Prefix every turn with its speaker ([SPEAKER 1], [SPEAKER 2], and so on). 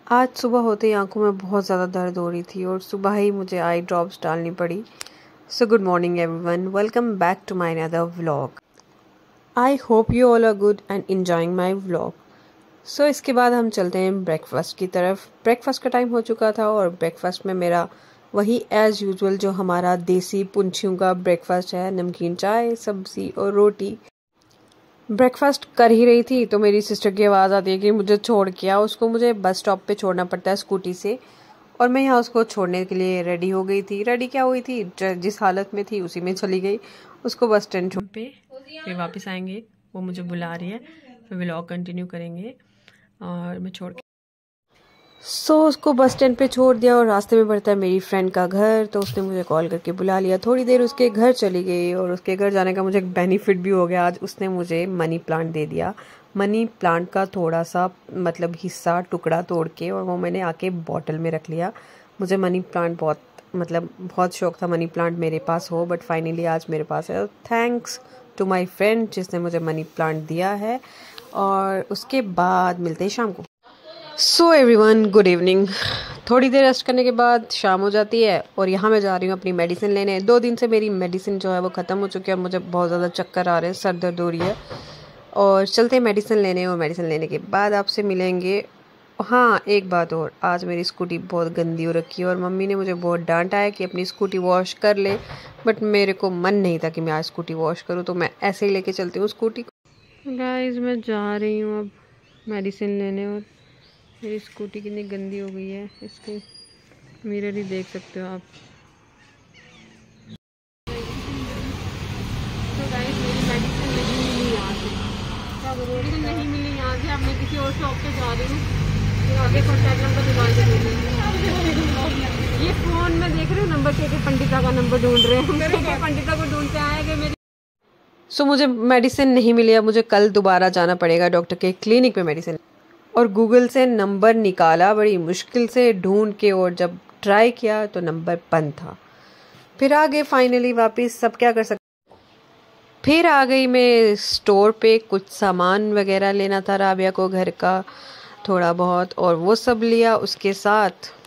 [SPEAKER 1] आज सुबह होते ही आंखों में बहुत ज़्यादा दर्द हो रही थी और सुबह ही मुझे आई ड्रॉप्स डालनी पड़ी। So good morning everyone, welcome back to my another vlog. I hope you all are good and enjoying my vlog. So इसके बाद हम चलते हैं ब्रेकफास्ट की तरफ। ब्रेकफास्ट का टाइम हो चुका था और ब्रेकफास्ट में मेरा वही एज़ यूजुअल जो हमारा देसी पुंछियों का ब्रेकफास्ट है, नमकीन चाय, सब्ज़ी और रोटी। ब्रेकफास्ट कर ही रही थी तो मेरी सिस्टर की आवाज़ आती है कि मुझे छोड़ के आओ। उसको मुझे बस स्टॉप पे छोड़ना पड़ता है स्कूटी से, और मैं यहाँ उसको छोड़ने के लिए रेडी हो गई थी। रेडी क्या हुई थी, जिस हालत में थी उसी में चली गई। उसको बस स्टैंड छोड़ पे फिर वापस आएंगे, वो मुझे बुला रही है, फिर व्लॉग कंटिन्यू करेंगे और मैं छोड़ के उसको बस स्टैंड पे छोड़ दिया। और रास्ते में पड़ता है मेरी फ्रेंड का घर, तो उसने मुझे कॉल करके बुला लिया। थोड़ी देर उसके घर चली गई और उसके घर जाने का मुझे एक बेनिफिट भी हो गया। आज उसने मुझे मनी प्लांट दे दिया। मनी प्लांट का थोड़ा सा हिस्सा टुकड़ा तोड़ के, और वो मैंने आके बॉटल में रख लिया। मुझे मनी प्लांट बहुत शौक था मनी प्लांट मेरे पास हो, बट फाइनली आज मेरे पास है। थैंक्स टू माई फ्रेंड जिसने मुझे मनी प्लांट दिया है। और उसके बाद मिलते हैं शाम को। So everyone, good evening. थोड़ी देर रेस्ट करने के बाद शाम हो जाती है और यहाँ मैं जा रही हूँ अपनी मेडिसिन लेने। 2 दिन से मेरी मेडिसिन जो है वो ख़त्म हो चुकी है और मुझे बहुत ज़्यादा चक्कर आ रहे हैं, सर दर्द हो रही है। और चलते हैं मेडिसिन लेने, और मेडिसिन लेने के बाद आपसे मिलेंगे। हाँ, एक बात और, आज मेरी स्कूटी बहुत गंदी हो रखी है और मम्मी ने मुझे बहुत डांटा है कि अपनी स्कूटी वॉश कर ले, बट मेरे को मन नहीं था कि मैं आज स्कूटी वॉश करूँ, तो मैं ऐसे ही लेके चलती हूँ स्कूटी को। गाइस, मैं जा रही हूँ अब मेडिसिन लेने, और मेरी स्कूटी कितनी गंदी हो गई है, इसके मिरर ही देख सकते हो आप। तो गाइस, मेरी मेडिसिन नहीं मिली यहाँ से, मेडिसिन नहीं मिली यहाँ से। अब मैं किसी और शॉप पे जा रही हूँ, फिर आगे कॉन्टैक्ट नंबर दुकान से दे दूँगी। ये फ़ोन में देख रहे हो नंबर के पंडिता का नंबर ढूंढ रहे हैं, पंडिता को ढूंढते आएंगे मेरी। सो मुझे मेडिसिन नहीं मिली, अब मुझे कल दोबारा जाना पड़ेगा डॉक्टर के क्लिनिक पे मेडिसिन। और गूगल से नंबर निकाला बड़ी मुश्किल से ढूंढ के, और जब ट्राई किया तो नंबर बंद था। फिर आ गए फाइनली वापस, सब क्या कर सकते। फिर आ गई मैं स्टोर पे, कुछ सामान वगैरह लेना था राबिया को, घर का थोड़ा बहुत, और वो सब लिया। उसके साथ